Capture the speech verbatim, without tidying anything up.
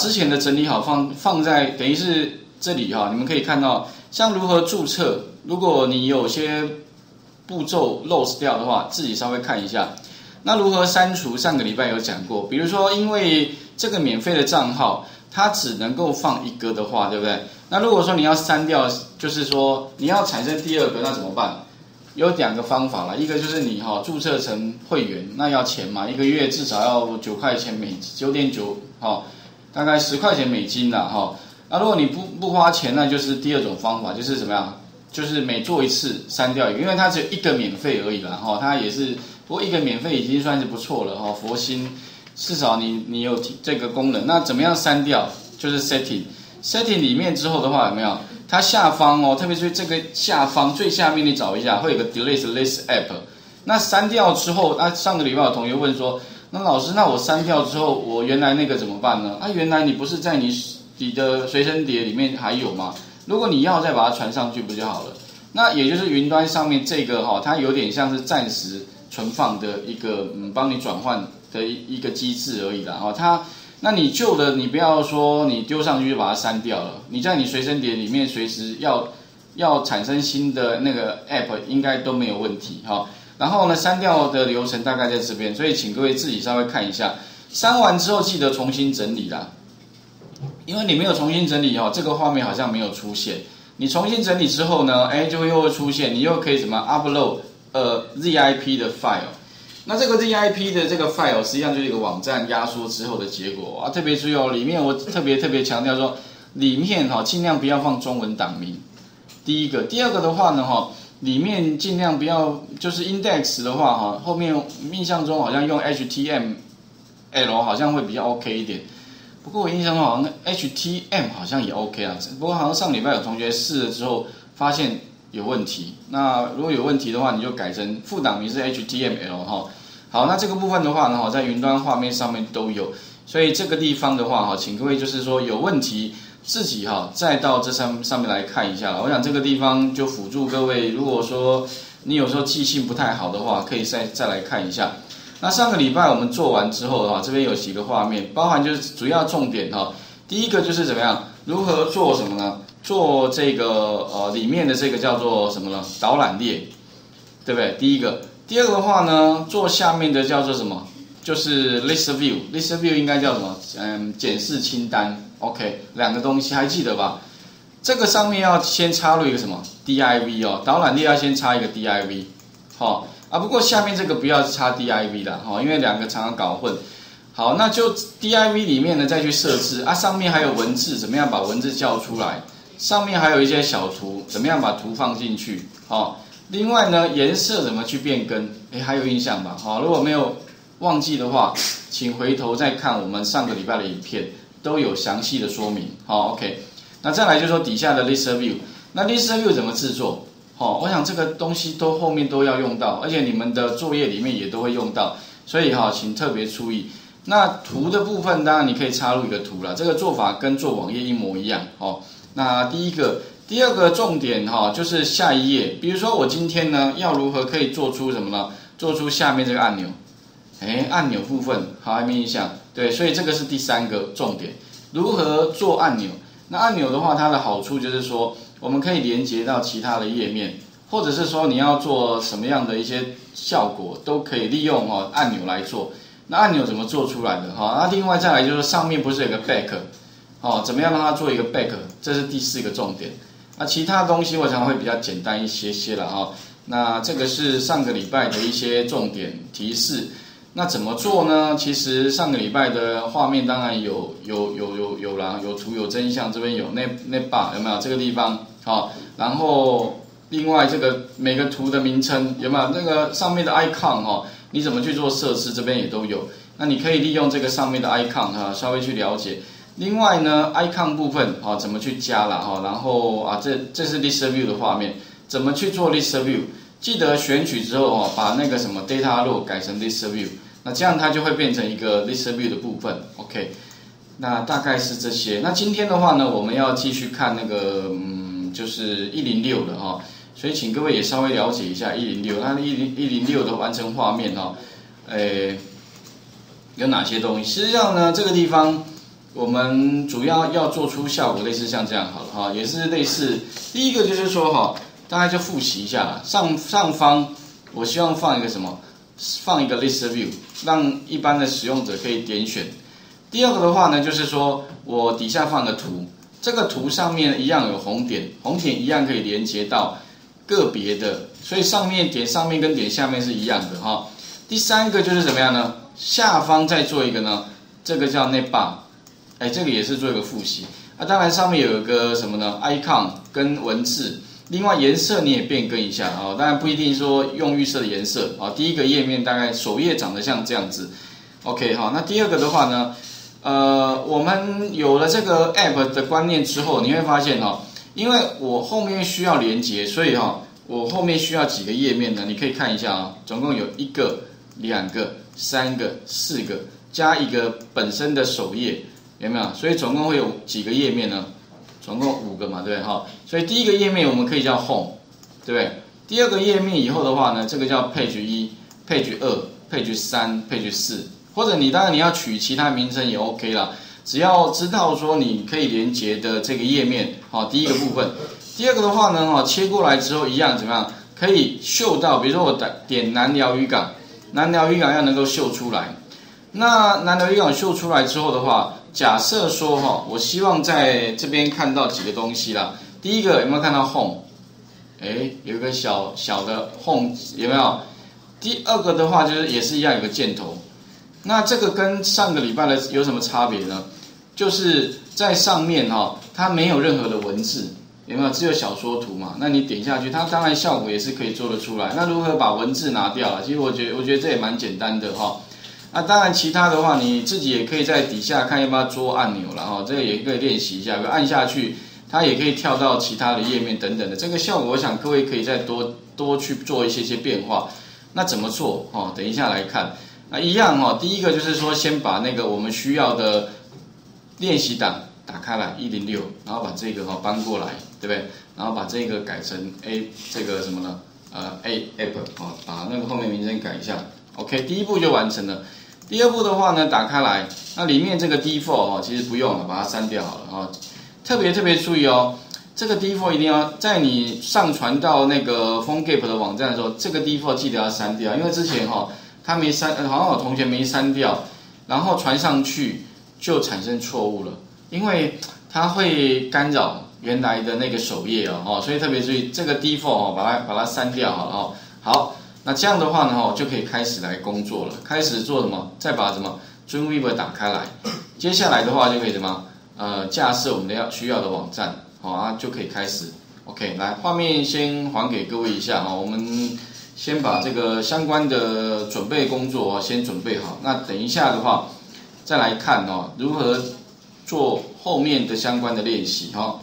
之前的整理好放放在等于是这里哈，你们可以看到，像如何注册，如果你有些步骤 lost 掉的话，自己稍微看一下。那如何删除？上个礼拜有讲过，比如说因为这个免费的账号，它只能够放一个的话，对不对？那如果说你要删掉，就是说你要产生第二个，那怎么办？有两个方法啦，一个就是你哈、哦、注册成会员，那要钱嘛，一个月至少要九块钱美九点九哈，大概十块钱美金啦哈、哦。那如果你不不花钱，那就是第二种方法，就是怎么样？就是每做一次删掉一个，因为它只有一个免费而已啦哈、哦，它也是不过一个免费已经算是不错了哈、哦，佛心至少你你有这个功能。那怎么样删掉？就是 setting setting 里面之后的话有没有？它下方哦，特别是这个下方最下面你找一下，会有个 delete list app。那删掉之后，那、啊、上个礼拜有同学问说，那老师，那我删掉之后，我原来那个怎么办呢？啊，原来你不是在你你的随身碟里面还有吗？如果你要再把它传上去不就好了？那也就是云端上面这个哈、哦，它有点像是暂时存放的一个嗯，帮你转换的一一个机制而已啦哈、哦，它。那你旧的，你不要说你丢上去就把它删掉了，你在你随身碟里面随时要要产生新的那个 app 应该都没有问题哈、哦。然后呢，删掉的流程大概在这边，所以请各位自己稍微看一下。删完之后记得重新整理啦，因为你没有重新整理哈、哦，这个画面好像没有出现。你重新整理之后呢，哎，就会又会出现，你又可以什么 upload 呃 Z I P 的 file。那这个 Z I P 的这个 file 实际上就是一个网站压缩之后的结果啊，特别注意哦，里面我特别特别强调说，里面哈、哦、尽量不要放中文档名。第一个，第二个的话呢哈、哦，里面尽量不要就是 index 的话哈、哦，后面印象中好像用 H T M L 好像会比较 OK 一点。不过我印象中好像 H T M 好像也 OK 啊，不过好像上礼拜有同学试了之后发现有问题，那如果有问题的话，你就改成副档名是 H T M L 哈。好，那这个部分的话呢，在云端画面上面都有，所以这个地方的话哈，请各位就是说有问题自己哈再到这上上面来看一下了。我想这个地方就辅助各位，如果说你有时候记性不太好的话，可以再再来看一下。那上个礼拜我们做完之后哈，这边有几个画面，包含就是主要重点哈。第一个就是怎么样，如何做什么呢？做这个呃里面的这个叫做什么呢？导览列，对不对？第一个，第二个的话呢，做下面的叫做什么？就是 list view，list view 应该叫什么？嗯，检视清单。OK， 两个东西还记得吧？这个上面要先插入一个什么 div 哦，导览列要先插一个 div， 好、哦、啊。不过下面这个不要插 div 啦，哈、哦，因为两个常常搞混。好，那就 div 里面呢再去设置啊，上面还有文字，怎么样把文字叫出来？上面还有一些小图，怎么样把图放进去？哦，另外呢，颜色怎么去变更？哎，还有印象吧？好、哦，如果没有忘记的话，请回头再看我们上个礼拜的影片，都有详细的说明。好、哦、，OK。那再来就是说底下的 list view， 那 list view 怎么制作？好、哦，我想这个东西都后面都要用到，而且你们的作业里面也都会用到，所以哈、哦，请特别注意。那图的部分，当然你可以插入一个图啦，这个做法跟做网页一模一样。哦，那第一个。第二个重点哈，就是下一页。比如说我今天呢，要如何可以做出什么呢？做出下面这个按钮，哎，按钮部分好，还没印象？对，所以这个是第三个重点，如何做按钮？那按钮的话，它的好处就是说，我们可以连接到其他的页面，或者是说你要做什么样的一些效果，都可以利用哈按钮来做。那按钮怎么做出来的哈？那另外再来就是上面不是有个 back， 哦，怎么样让它做一个 back？ 这是第四个重点。那其他东西我想会比较简单一些些了哈。那这个是上个礼拜的一些重点提示。那怎么做呢？其实上个礼拜的画面当然有有有有有啦，有图有真相，这边有那那把有没有这个地方？好，然后另外这个每个图的名称有没有那个上面的 icon 哈？你怎么去做设置？这边也都有。那你可以利用这个上面的 icon 哈，稍微去了解。另外呢 ，icon 部分啊、哦，怎么去加啦哈？然后啊，这这是 list view 的画面，怎么去做 list view？ 记得选取之后哦，把那个什么 data row 改成 list view， 那这样它就会变成一个 list view 的部分。OK， 那大概是这些。那今天的话呢，我们要继续看那个嗯，就是一零六的哈，所以请各位也稍微了解一下一零六，那一零一零六的完成画面哈，诶，有哪些东西？实际上呢，这个地方。 我们主要要做出效果，类似像这样好了哈，也是类似。第一个就是说哈，大家就复习一下啦。上上方我希望放一个什么？放一个 list view， 让一般的使用者可以点选。第二个的话呢，就是说我底下放个图，这个图上面一样有红点，红点一样可以连接到个别的，所以上面点上面跟点下面是一样的哈。第三个就是怎么样呢？下方再做一个呢，这个叫 net bar， 哎，这个也是做一个复习。啊，当然上面有一个什么呢 ？icon 跟文字，另外颜色你也变更一下啊，当然不一定说用预设的颜色啊。第一个页面大概首页长得像这样子 ，OK 好，那第二个的话呢？呃，我们有了这个 app 的观念之后，你会发现哈，因为我后面需要连接，所以哈，我后面需要几个页面呢？你可以看一下啊，总共有一个、两个、三个、四个，加一个本身的首页，有没有？所以总共会有几个页面呢？总共五个嘛，对不对哈？所以第一个页面我们可以叫 home， 对不对？第二个页面以后的话呢，这个叫 page 一、page 二、page 三、page 四。或者你当然你要取其他名称也 OK 啦，只要知道说你可以连接的这个页面，好，第一个部分。第二个的话呢，哈，切过来之后一样怎么样？可以秀到，比如说我点南寮渔港，南寮渔港要能够秀出来。那南寮渔港秀出来之后的话，假设说哈，我希望在这边看到几个东西啦。第一个有没有看到 home？ 哎，有一个小小的 home 有没有？第二个的话就是也是一样有个箭头。那这个跟上个礼拜的有什么差别呢？就是在上面哈、哦，它没有任何的文字，有没有？只有小说图嘛。那你点下去，它当然效果也是可以做得出来。那如何把文字拿掉啊？其实我觉得，我觉得这也蛮简单的哈、哦。那当然，其他的话你自己也可以在底下看要不要做按钮了哈，这个也可以练习一下。比如按下去，它也可以跳到其他的页面等等的。这个效果，我想各位可以再多多去做一些些变化。那怎么做？哦，等一下来看。那一样哈、哦，第一个就是说，先把那个我们需要的练习档打开来一零六，然后把这个哈、哦、搬过来，对不对？然后把这个改成 A 这个什么呢？呃 A app 哦，把那个后面名称改一下。OK， 第一步就完成了。第二步的话呢，打开来，那里面这个 default 哦，其实不用了，把它删掉好了哦。特别特别注意哦，这个 default 一定要在你上传到那个 PhoneGap 的网站的时候，这个 default 记得要删掉，因为之前哈、哦。他没删，好像有同学没删掉，然后传上去就产生错误了，因为它会干扰原来的那个首页哦，所以特别注意这个 default 哦，把它把它删掉好了哦。好，那这样的话呢，就可以开始来工作了，开始做什么？再把什么 Dreamweaver 打开来，接下来的话就可以什么？呃，架设我们的要需要的网站，好啊，就可以开始。OK， 来，画面先还给各位一下哦，我们。先把这个相关的准备工作先准备好，那等一下的话，再来看哦，如何做后面的相关的练习哈。